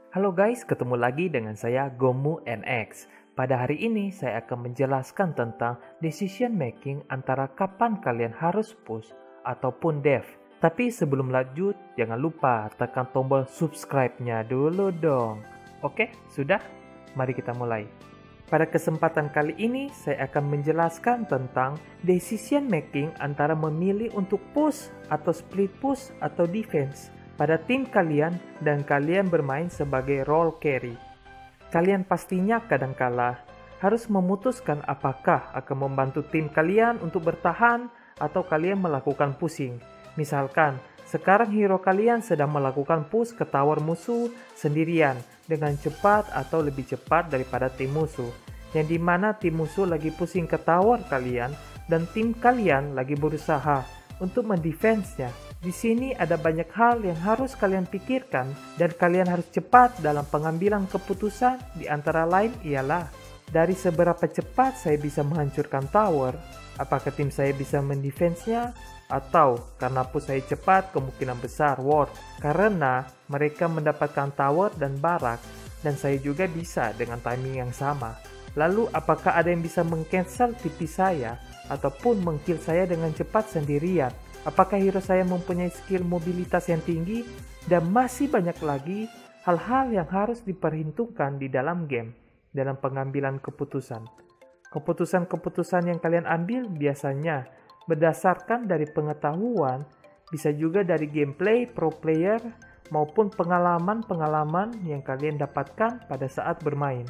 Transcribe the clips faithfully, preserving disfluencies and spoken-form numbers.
Halo guys, ketemu lagi dengan saya Gomu N X. Pada hari ini saya akan menjelaskan tentang decision making antara kapan kalian harus push ataupun dev. Tapi sebelum lanjut, jangan lupa tekan tombol subscribe-nya dulu dong. Oke, sudah? Mari kita mulai. Pada kesempatan kali ini, saya akan menjelaskan tentang decision making antara memilih untuk push atau split push atau defense pada tim kalian dan kalian bermain sebagai role carry. Kalian pastinya kadangkala harus memutuskan apakah akan membantu tim kalian untuk bertahan atau kalian melakukan pushing. Misalkan, sekarang hero kalian sedang melakukan push ke tower musuh sendirian dengan cepat atau lebih cepat daripada tim musuh. Yang dimana tim musuh lagi pushing ke tower kalian dan tim kalian lagi berusaha untuk mendefense-nya. Di sini ada banyak hal yang harus kalian pikirkan dan kalian harus cepat dalam pengambilan keputusan. Di antara lain ialah dari seberapa cepat saya bisa menghancurkan tower, apakah tim saya bisa mendefense-nya, atau karena push saya cepat kemungkinan besar ward karena mereka mendapatkan tower dan barak dan saya juga bisa dengan timing yang sama. Lalu apakah ada yang bisa meng-cancel T P saya ataupun meng-kill saya dengan cepat sendirian? Apakah hero saya mempunyai skill mobilitas yang tinggi? Dan masih banyak lagi hal-hal yang harus diperhitungkan di dalam game dalam pengambilan keputusan. Keputusan-keputusan yang kalian ambil biasanya berdasarkan dari pengetahuan, bisa juga dari gameplay pro player maupun pengalaman-pengalaman yang kalian dapatkan pada saat bermain.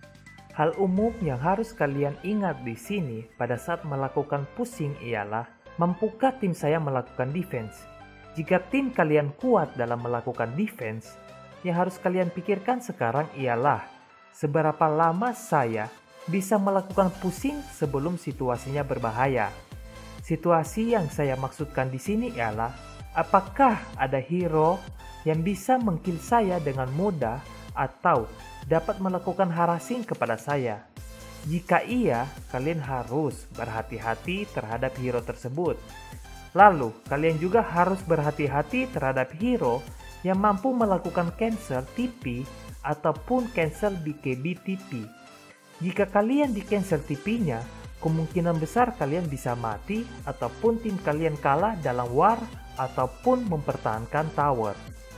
Hal umum yang harus kalian ingat di sini pada saat melakukan pushing ialah mampukah tim saya melakukan defense? Jika tim kalian kuat dalam melakukan defense, yang harus kalian pikirkan sekarang ialah seberapa lama saya bisa melakukan pushing sebelum situasinya berbahaya. Situasi yang saya maksudkan di sini ialah apakah ada hero yang bisa meng-kill saya dengan mudah atau dapat melakukan harassing kepada saya. Jika iya, kalian harus berhati-hati terhadap hero tersebut. Lalu, kalian juga harus berhati-hati terhadap hero yang mampu melakukan cancel T P ataupun cancel B K B T P. Jika kalian di cancel T P-nya, kemungkinan besar kalian bisa mati ataupun tim kalian kalah dalam war ataupun mempertahankan tower.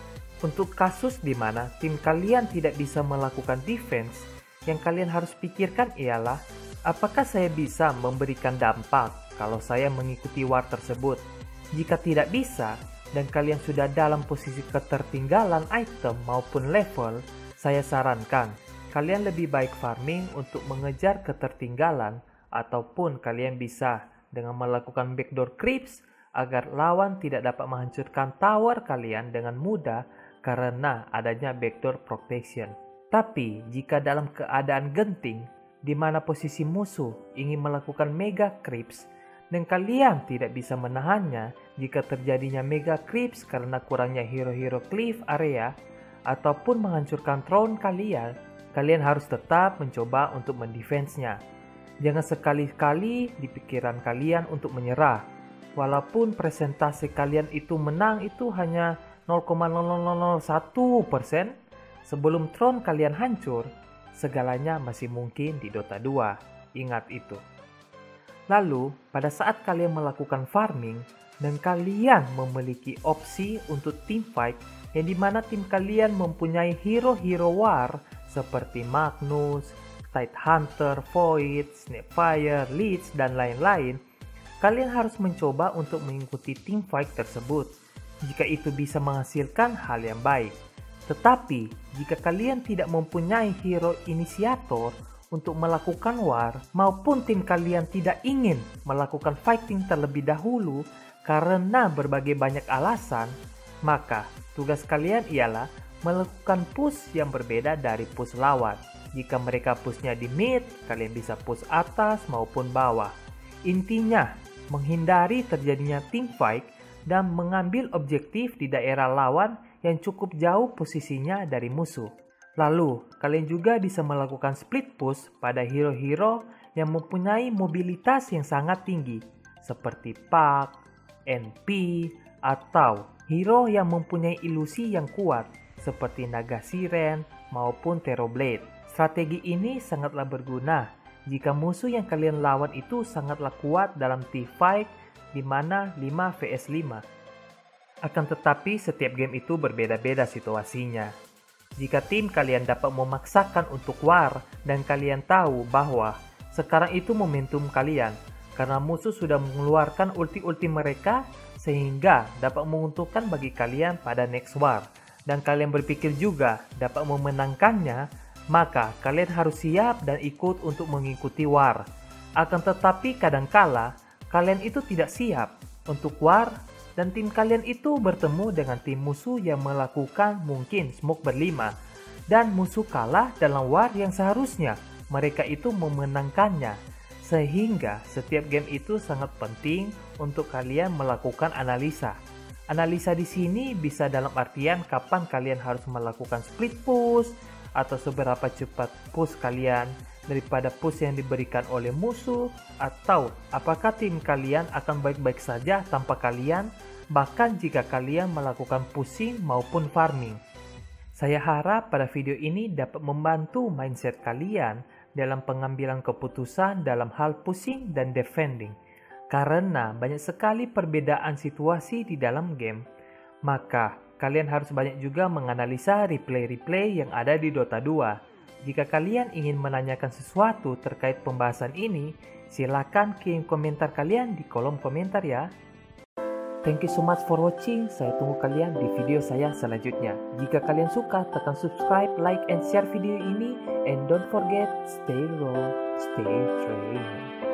Untuk kasus di mana tim kalian tidak bisa melakukan defense, yang kalian harus pikirkan ialah apakah saya bisa memberikan dampak kalau saya mengikuti war tersebut. Jika tidak bisa dan kalian sudah dalam posisi ketertinggalan item maupun level, saya sarankan kalian lebih baik farming untuk mengejar ketertinggalan ataupun kalian bisa dengan melakukan backdoor creeps agar lawan tidak dapat menghancurkan tower kalian dengan mudah karena adanya backdoor protection. Tapi, jika dalam keadaan genting, di mana posisi musuh ingin melakukan mega creeps, dan kalian tidak bisa menahannya jika terjadinya mega creeps karena kurangnya hero-hero cliff area, ataupun menghancurkan throne kalian, kalian harus tetap mencoba untuk mendefense-nya. Jangan sekali-kali di pikiran kalian untuk menyerah, walaupun presentasi kalian itu menang itu hanya nol koma nol nol nol satu persen, sebelum throne kalian hancur, segalanya masih mungkin di Dota dua. Ingat itu. Lalu, pada saat kalian melakukan farming dan kalian memiliki opsi untuk team fight yang dimana tim kalian mempunyai hero-hero war seperti Magnus, Tidehunter, Void, Snapfire, Leech, dan lain-lain, kalian harus mencoba untuk mengikuti team fight tersebut jika itu bisa menghasilkan hal yang baik. Tetapi, jika kalian tidak mempunyai hero inisiator untuk melakukan war, maupun tim kalian tidak ingin melakukan fighting terlebih dahulu karena berbagai banyak alasan, maka tugas kalian ialah melakukan push yang berbeda dari push lawan. Jika mereka pushnya di mid, kalian bisa push atas maupun bawah. Intinya, menghindari terjadinya team fight dan mengambil objektif di daerah lawan yang cukup jauh posisinya dari musuh. Lalu, kalian juga bisa melakukan split push pada hero-hero yang mempunyai mobilitas yang sangat tinggi, seperti Puck, N P, atau hero yang mempunyai ilusi yang kuat, seperti Naga Siren maupun Terrorblade. Strategi ini sangatlah berguna jika musuh yang kalian lawan itu sangatlah kuat dalam team fight di mana lima versus lima. Akan tetapi setiap game itu berbeda-beda situasinya. Jika tim kalian dapat memaksakan untuk war dan kalian tahu bahwa sekarang itu momentum kalian karena musuh sudah mengeluarkan ulti-ulti mereka sehingga dapat menguntungkan bagi kalian pada next war dan kalian berpikir juga dapat memenangkannya, maka kalian harus siap dan ikut untuk mengikuti war. Akan tetapi kadangkala kalian itu tidak siap untuk war dan tim kalian itu bertemu dengan tim musuh yang melakukan mungkin smoke berlima dan musuh kalah dalam war yang seharusnya mereka itu memenangkannya. Sehingga setiap game itu sangat penting untuk kalian melakukan analisa. Analisa di sini bisa dalam artian kapan kalian harus melakukan split push atau seberapa cepat push kalian daripada push yang diberikan oleh musuh, atau apakah tim kalian akan baik-baik saja tanpa kalian bahkan jika kalian melakukan pushing maupun farming. Saya harap pada video ini dapat membantu mindset kalian dalam pengambilan keputusan dalam hal pushing dan defending. Karena banyak sekali perbedaan situasi di dalam game, maka kalian harus banyak juga menganalisa replay-replay yang ada di Dota dua. Jika kalian ingin menanyakan sesuatu terkait pembahasan ini, silakan kirim komentar kalian di kolom komentar ya. Thank you so much for watching. Saya tunggu kalian di video saya selanjutnya. Jika kalian suka, tekan subscribe, like, and share video ini. And don't forget, stay low, stay trained.